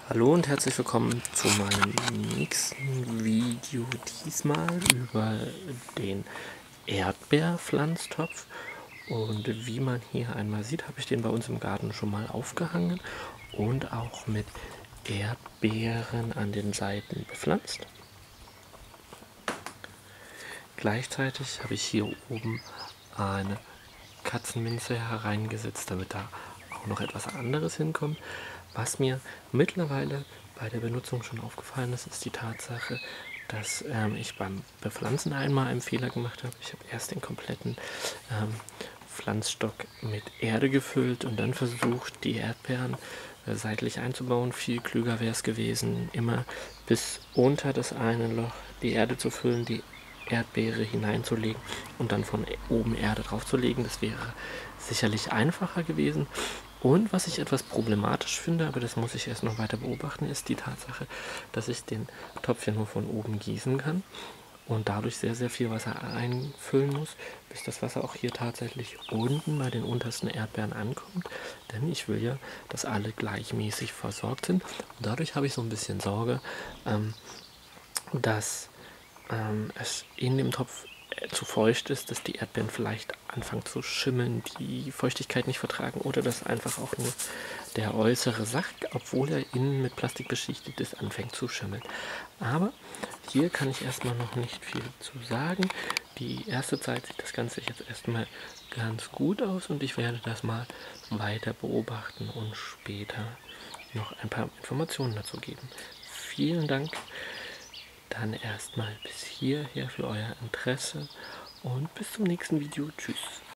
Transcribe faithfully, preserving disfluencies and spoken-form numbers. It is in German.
Hallo und herzlich willkommen zu meinem nächsten Video, diesmal über den Erdbeerpflanztopf. Und wie man hier einmal sieht, habe ich den bei uns im Garten schon mal aufgehangen und auch mit Erdbeeren an den Seiten bepflanzt. Gleichzeitig habe ich hier oben eine Katzenminze hereingesetzt, damit da auch noch etwas anderes hinkommt. Was mir mittlerweile bei der Benutzung schon aufgefallen ist, ist die Tatsache, dass ähm, ich beim Bepflanzen einmal einen Fehler gemacht habe. Ich habe erst den kompletten ähm, Pflanzstock mit Erde gefüllt und dann versucht, die Erdbeeren äh, seitlich einzubauen. Viel klüger wäre es gewesen, immer bis unter das eine Loch die Erde zu füllen, die Erdbeere hineinzulegen und dann von oben Erde draufzulegen. Das wäre sicherlich einfacher gewesen. Und was ich etwas problematisch finde, aber das muss ich erst noch weiter beobachten, ist die Tatsache, dass ich den Topf ja nur von oben gießen kann und dadurch sehr, sehr viel Wasser einfüllen muss, bis das Wasser auch hier tatsächlich unten bei den untersten Erdbeeren ankommt. Denn ich will ja, dass alle gleichmäßig versorgt sind. Und dadurch habe ich so ein bisschen Sorge, ähm, dass ähm, es in dem Topf zu feucht ist, dass die Erdbeeren vielleicht anfangen zu schimmeln, die Feuchtigkeit nicht vertragen oder dass einfach auch nur der äußere Sack, obwohl er innen mit Plastik beschichtet ist, anfängt zu schimmeln. Aber hier kann ich erstmal noch nicht viel zu sagen. Die erste Zeit sieht das Ganze jetzt erstmal ganz gut aus und ich werde das mal weiter beobachten und später noch ein paar Informationen dazu geben. Vielen Dank dann erstmal bis hierher für euer Interesse und bis zum nächsten Video. Tschüss.